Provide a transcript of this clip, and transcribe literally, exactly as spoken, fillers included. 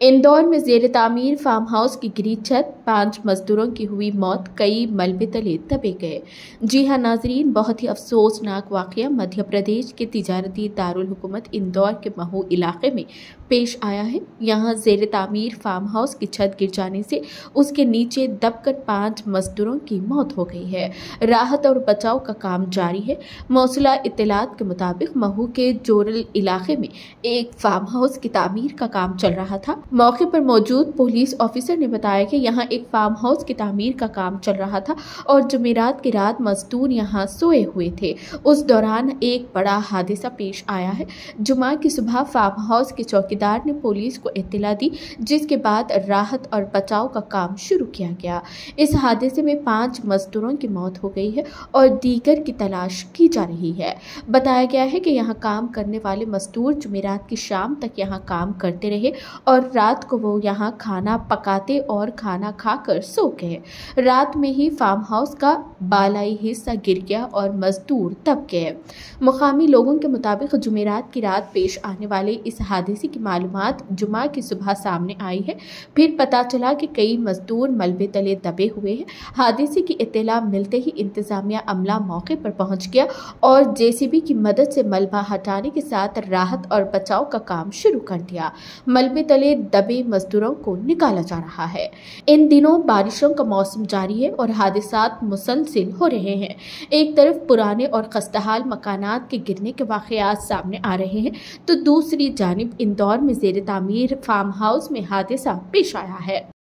इंदौर में जेर तामीर फार्म हाउस की गिरी छत, पांच मजदूरों की हुई मौत, कई मलबे तले दबे गए। जी हां नाजरीन, बहुत ही अफसोसनाक वाकया मध्य प्रदेश के तिजारती दारुल हुकूमत इंदौर के महू इलाके में पेश आया है। यहां जेर तामीर फार्म हाउस की छत गिर जाने से उसके नीचे दबकर पांच मजदूरों की मौत हो गई है। राहत और बचाव का काम जारी है। मौसूला इत्तलात के मुताबिक महू के जोरल इलाके में एक फार्म हाउस की तामीर का काम चल रहा था। मौके पर मौजूद पुलिस ऑफिसर ने बताया कि यहां एक फार्म हाउस की तामीर का काम चल रहा था और जुमेरात की रात मजदूर यहां सोए हुए थे। उस दौरान एक बड़ा हादसा पेश आया है। जुमा की सुबह फार्म हाउस के चौकीदार ने पुलिस को इत्तला दी, जिसके बाद राहत और बचाव का काम शुरू किया गया। इस हादसे में पांच मजदूरों की मौत हो गई है और दीगर की तलाश की जा रही है। बताया गया है कि यहाँ काम करने वाले मजदूर जुमेरात की शाम तक यहाँ काम करते रहे और रात को वो यहाँ खाना पकाते और खाना खाकर सो गए। रात में ही फार्म हाउस का बालाई हिस्सा गिर गया और मजदूर दब गए। मुकामी लोगों के मुताबिक जुमेरात की रात पेश आने वाले इस हादसे की मालूमात जुमा की सुबह सामने आई है। फिर पता चला कि कई मजदूर मलबे तले दबे हुए हैं। हादसे की इत्तला मिलते ही इंतजामिया अमला मौके पर पहुंच गया और जेसीबी की मदद से मलबा हटाने के साथ राहत और बचाव का काम शुरू कर दिया। मलबे तले दबे मजदूरों को निकाला जा रहा है। इन दिनों बारिशों का मौसम जारी है और हादसात मुसलसिल हो रहे हैं। एक तरफ पुराने और खस्ताहाल मकानात के गिरने के वाकयात सामने आ रहे हैं, तो दूसरी जानिब इंदौर में जेर तामीर फार्म हाउस में हादसा पेश आया है।